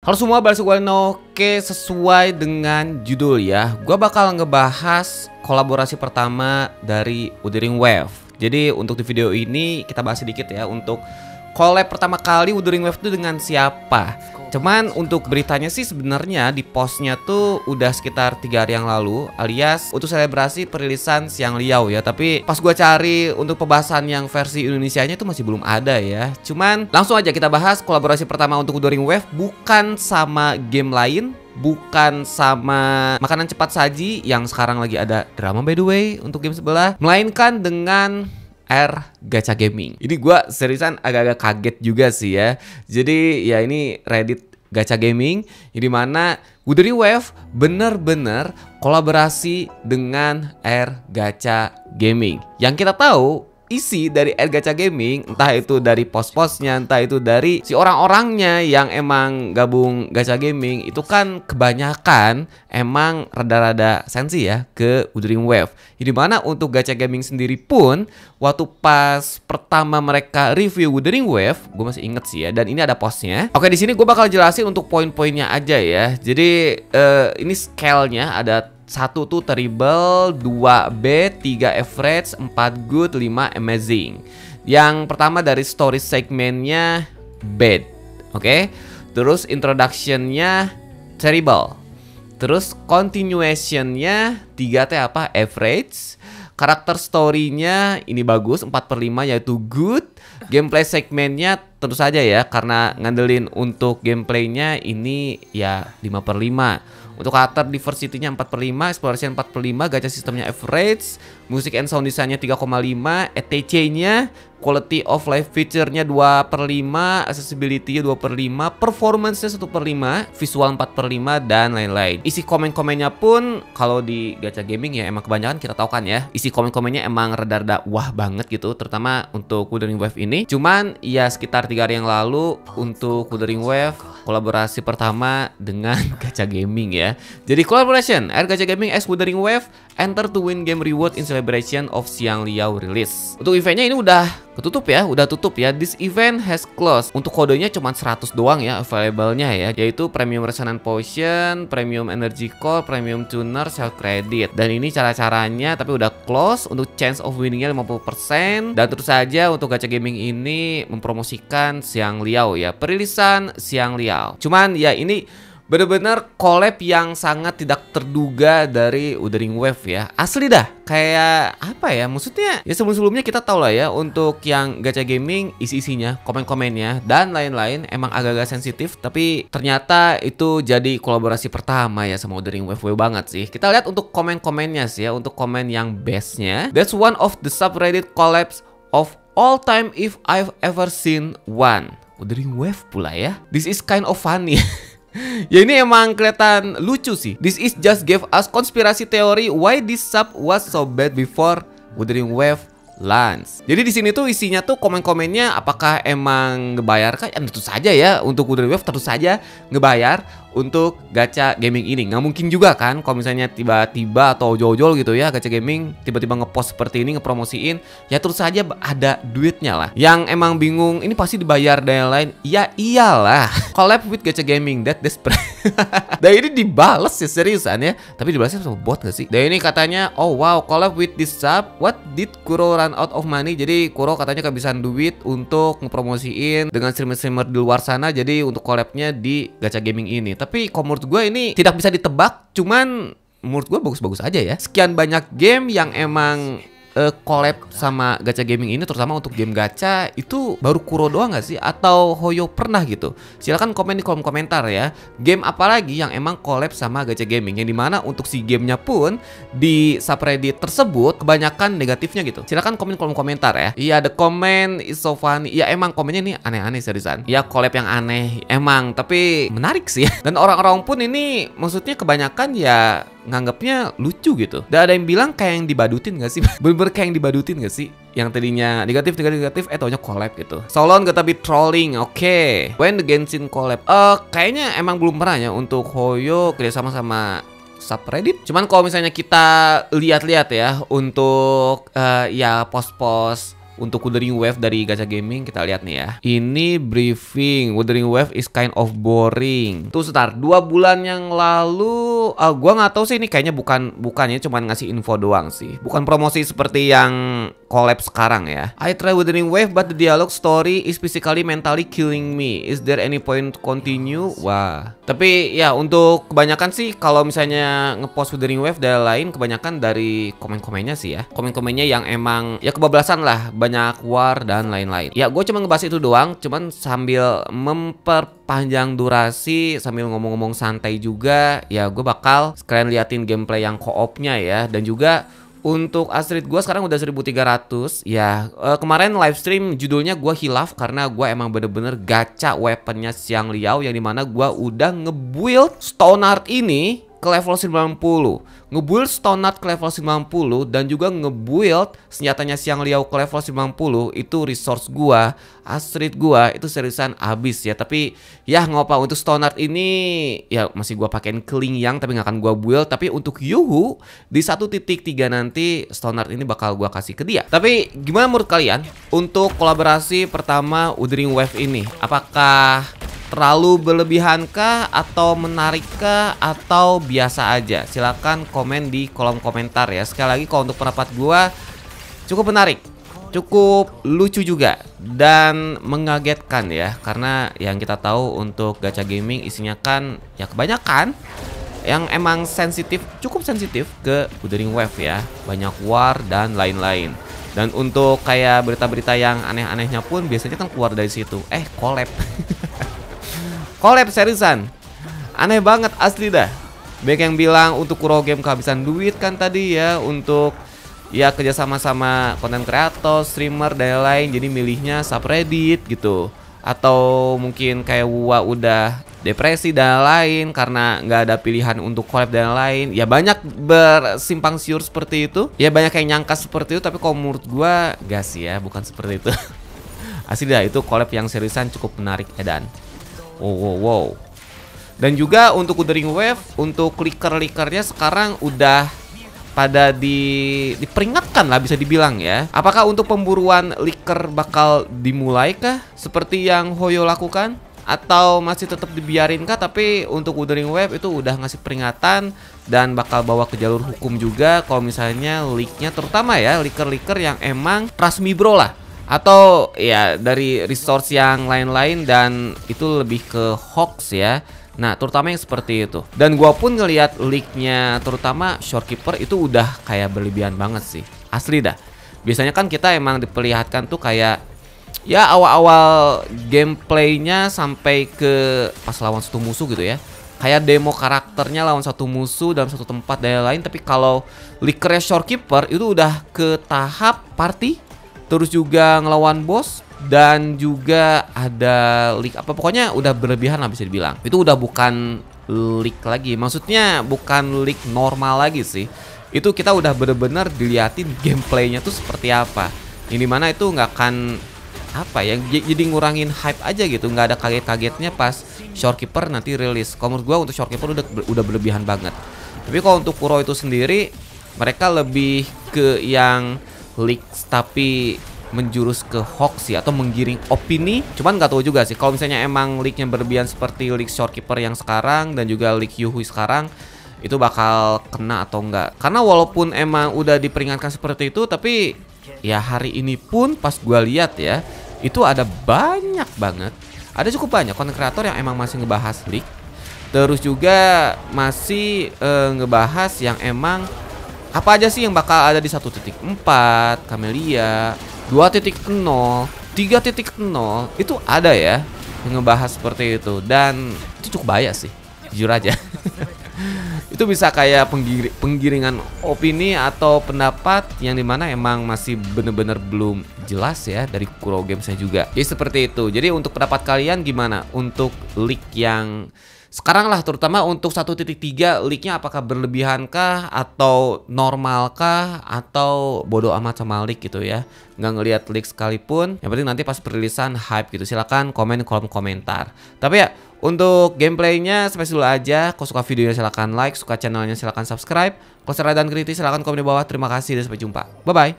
Halo semua, balik gue Oke, sesuai dengan judul ya, gue bakal ngebahas kolaborasi pertama dari Wuthering Waves. Jadi untuk di video ini kita bahas sedikit ya untuk collab pertama kali Wuthering Waves itu dengan siapa. Cuman untuk beritanya sih sebenarnya di postnya tuh udah sekitar 3 hari yang lalu, alias untuk selebrasi perilisan Xiang Liao ya. Tapi pas gua cari untuk pembahasan yang versi Indonesianya itu masih belum ada ya. Cuman langsung aja kita bahas kolaborasi pertama untuk Wuthering Waves, bukan sama game lain, bukan sama makanan cepat saji yang sekarang lagi ada drama by the way untuk game sebelah, melainkan dengan R Gacha Gaming. Ini gue seriusan agak-agak kaget juga sih ya. Jadi ya ini Reddit Gacha Gaming, di mana Wuthering Waves bener-bener kolaborasi dengan R Gacha Gaming. Yang kita tahu isi dari R Gacha Gaming, entah itu dari post-postnya, entah itu dari si orang-orangnya yang emang gabung Gacha Gaming, itu kan kebanyakan emang rada-rada sensi ya ke Wuthering Waves. Di mana untuk Gacha Gaming sendiri pun, waktu pas pertama mereka review Wuthering Waves, gue masih inget sih ya, dan ini ada postnya. Oke, di sini gue bakal jelasin untuk poin-poinnya aja ya. Jadi ini scale-nya ada 1 tuh terrible, 2 bad, 3 average, 4 good, 5 amazing. Yang pertama dari story segmennya bad, oke. Terus introductionnya terrible. Terus continuationnya 3 teh apa? Average. Karakter story-nya ini bagus, 4/5 yaitu good. Gameplay segmennya tentu saja ya, karena ngandelin untuk gameplaynya ini ya 5/5. Untuk karakter diversity-nya 4/5, exploration 4/5, gacha sistemnya average, music and sound design-nya 3,5, ETC-nya, quality of life feature-nya 2/5, accessibility-nya 2/5, performance-nya 1/5, visual 4/5, dan lain-lain. Isi komen-komennya pun kalau di Gacha Gaming ya emang kebanyakan kita tahu kan ya, isi komen-komennya emang rada-rada wah banget gitu, terutama untuk Wuthering Waves ini. Cuman ya sekitar 3 hari yang lalu untuk Wuthering Waves kolaborasi pertama dengan Gacha Gaming ya. Jadi collaboration R Gacha Gaming x Wuthering Waves, enter to win game reward in celebration of Xiang Liao release. Untuk eventnya ini udah ketutup ya, udah tutup ya. This event has closed. Untuk kodenya cuma 100 doang ya available-nya ya, yaitu Premium Resonant Potion, Premium Energy Core, Premium Tuner, Self Credit. Dan ini cara-caranya tapi udah close. Untuk chance of winningnya 50%. Dan terus saja untuk Gacha Gaming ini mempromosikan Xiang Liao ya, perilisan Xiang Liao. Cuman ya ini bener-bener collab yang sangat tidak terduga dari Wuthering Waves ya. Asli dah, kayak apa ya, maksudnya ya sebelum-sebelumnya kita tahu lah ya untuk yang Gacha Gaming isi-isinya, komen-komennya dan lain-lain emang agak-agak sensitif, tapi ternyata itu jadi kolaborasi pertama ya sama Wuthering Waves banget sih. Kita lihat untuk komen-komennya sih ya, untuk komen yang bestnya. That's one of the subreddit collabs of all time if I've ever seen one. Wuthering Waves pula ya. This is kind of funny. Ya ini emang kelihatan lucu sih. This is just gave us conspiracy theory why this sub was so bad before Wuthering Waves launch. Jadi di sini tuh isinya tuh komen-komennya apakah emang ngebayar kan? Ya, tentu saja ya untuk Wuthering Waves tentu saja ngebayar untuk Gacha Gaming ini. Nggak mungkin juga kan kalau misalnya tiba-tiba atau jol-jol gitu ya Gacha Gaming tiba-tiba ngepost seperti ini, ngepromosiin, ya terus saja ada duitnya lah. Yang emang bingung ini pasti dibayar dan lain. Ya iyalah. Collab with Gacha Gaming, that desperate. Dan ini dibales ya seriusan ya. Tapi dibalasnya sama bot gak sih? Dan ini katanya, oh wow, collab with this sub. What did Kuro run out of money? Jadi Kuro katanya kehabisan duit untuk ngepromosiin dengan streamer-streamer di luar sana. Jadi untuk collabnya di Gacha Gaming ini. Tapi kalau menurut gue ini tidak bisa ditebak. Cuman menurut gue bagus-bagus aja ya. Sekian banyak game yang emang collab sama Gacha Gaming ini, terutama untuk game gacha, itu baru Kuro doang gak sih? Atau Hoyo pernah gitu? Silahkan komen di kolom komentar ya. Game apa lagi yang emang collab sama Gacha Gaming, yang dimana untuk si gamenya pun di subreddit tersebut kebanyakan negatifnya gitu. Silahkan komen di kolom komentar ya. Iya, the comment is so funny. Ya emang komennya nih aneh-aneh seriusan. Ya collab yang aneh emang, tapi menarik sih. Dan orang-orang pun ini maksudnya kebanyakan ya nganggapnya lucu gitu. Dan ada yang bilang kayak yang dibadutin gak sih? Bener-bener kayak yang dibadutin gak sih? Yang tadinya negatif, taunya collab gitu. Solon gak tapi trolling, oke. When the Genshin collab? Kayaknya emang belum pernah ya untuk Hoyo kerjasama sama subreddit. Cuman kalau misalnya kita lihat-lihat ya untuk ya post-post untuk Wuthering Wave dari Gacha Gaming. Kita lihat nih ya. Ini briefing, Wuthering Wave is kind of boring. Tuh sebentar, 2 bulan yang lalu gua nggak tahu sih, ini kayaknya bukannya cuman ngasih info doang sih. Bukan promosi seperti yang collab sekarang ya. I try Wuthering Wave but the dialogue story is physically mentally killing me. Is there any point to continue? Wah. Tapi ya untuk kebanyakan sih kalau misalnya ngepost Wuthering Wave dan lain, kebanyakan dari komen-komennya sih ya. Komen-komennya yang emang ya kebablasan lah, banyak war dan lain-lain. Ya gue cuma ngebahas itu doang, cuman sambil memperpanjang durasi, sambil ngomong-ngomong santai juga. Ya gue bakal sekalian liatin gameplay yang co-opnya ya. Dan juga untuk Astrid gue sekarang udah 1300 ya. Kemarin live stream judulnya gue hilaf karena gue emang bener-bener gacha weaponnya Xiang Liao, yang dimana gue udah nge-build Stone Art ini ke level 90, nge-build Stone Art ke level 90, dan juga nge-build senjatanya Xiang Liao ke level 90. Itu resource gua, Astrid gua itu seriusan abis ya. Tapi ya ngopa, untuk Stone Art ini ya masih gua pakein Kling Yang, tapi nggak akan gua build. Tapi untuk Yuhu di 1.3 nanti Stone Art ini bakal gua kasih ke dia. Tapi gimana menurut kalian untuk kolaborasi pertama Wuthering Wave ini? Apakah terlalu berlebihankah, atau menarikkah, atau biasa aja? Silahkan komen di kolom komentar ya. Sekali lagi, kalau untuk pendapat gua cukup menarik, cukup lucu juga, dan mengagetkan ya. Karena yang kita tahu untuk gacha gaming isinya kan ya kebanyakan yang emang sensitif, cukup sensitif ke Wuthering Wave ya. Banyak war dan lain-lain. Dan untuk kayak berita-berita yang aneh-anehnya pun biasanya kan keluar dari situ. Collab. Collab seriusan, aneh banget asli dah. Banyak yang bilang untuk Kuro Game kehabisan duit kan tadi ya, untuk ya kerjasama sama konten kreator, streamer dan lain, jadi milihnya subreddit gitu. Atau mungkin kayak Wuwa udah depresi dan lain karena nggak ada pilihan untuk collab dan lain. Ya banyak bersimpang siur seperti itu. Ya banyak yang nyangka seperti itu, tapi kalau menurut gua gak sih ya, bukan seperti itu. Asli dah, itu collab yang seriusan cukup menarik edan. Wow. Dan juga untuk Wuthering Wave, untuk liker-likernya sekarang udah pada diperingatkan lah bisa dibilang ya. Apakah untuk pemburuan liker bakal dimulai kah seperti yang Hoyo lakukan? Atau masih tetap dibiarin kah? Tapi untuk Wuthering Wave itu udah ngasih peringatan dan bakal bawa ke jalur hukum juga kalau misalnya leaknya, terutama ya liker-liker yang emang trust me bro lah, atau ya dari resource yang lain-lain dan itu lebih ke hoax ya. Nah terutama yang seperti itu. Dan gua pun ngelihat leaknya, terutama Shorekeeper itu udah kayak berlebihan banget sih. Asli dah. Biasanya kan kita emang diperlihatkan tuh kayak ya awal-awal gameplaynya sampai ke pas lawan satu musuh gitu ya. Kayak demo karakternya lawan satu musuh dalam satu tempat dan lain-lain. Tapi kalau leakernya Shorekeeper itu udah ke tahap party, terus juga ngelawan bos, dan juga ada leak apa, pokoknya udah berlebihan lah bisa dibilang. Itu udah bukan leak lagi, maksudnya bukan leak normal lagi sih. Itu kita udah bener-bener diliatin gameplaynya tuh seperti apa. Yang dimana itu nggak akan apa ya, jadi ngurangin hype aja gitu, nggak ada kaget-kagetnya pas Shorekeeper nanti rilis. Kalau menurut gua untuk Shorekeeper udah berlebihan banget. Tapi kalau untuk Kuro itu sendiri, mereka lebih ke yang leaks tapi menjurus ke hoax ya, atau menggiring opini. Cuman nggak tahu juga sih kalau misalnya emang leaknya berlebihan seperti leak Shorekeeper yang sekarang dan juga leak Yuhu sekarang, itu bakal kena atau enggak. Karena walaupun emang udah diperingatkan seperti itu, tapi ya hari ini pun pas gua lihat ya, itu ada banyak banget, ada cukup banyak konten kreator yang emang masih ngebahas leak. Terus juga masih ngebahas yang emang apa aja sih yang bakal ada di 1.4, Camellia, 2.0, 3.0, itu ada ya yang ngebahas seperti itu. Dan itu cukup bahaya sih, jujur aja. Itu bisa kayak penggiringan opini atau pendapat yang dimana emang masih bener-bener belum jelas ya dari Kuro Games juga. Jadi seperti itu. Jadi untuk pendapat kalian gimana untuk leak yang sekarang lah, terutama untuk 1.3 leaknya, apakah berlebihankah atau normalkah atau bodoh amat sama leak gitu ya, nggak ngelihat leak sekalipun. Yang penting nanti pas perilisan hype gitu. Silahkan komen di kolom komentar. Tapi ya untuk gameplaynya sampai dulu aja. Kalau suka videonya silahkan like, suka channelnya silahkan subscribe. Kalau saran dan kritik silahkan komen di bawah. Terima kasih dan sampai jumpa. Bye bye.